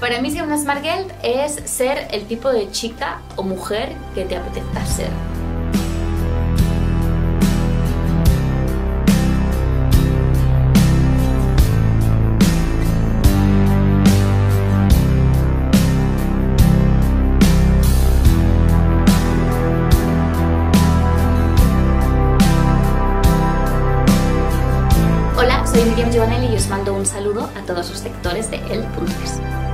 Para mí ser una Smart Girl es ser el tipo de chica o mujer que te apetezca ser. Hola, soy Miriam Giovanelli y os mando un saludo a todos los lectores de El.es.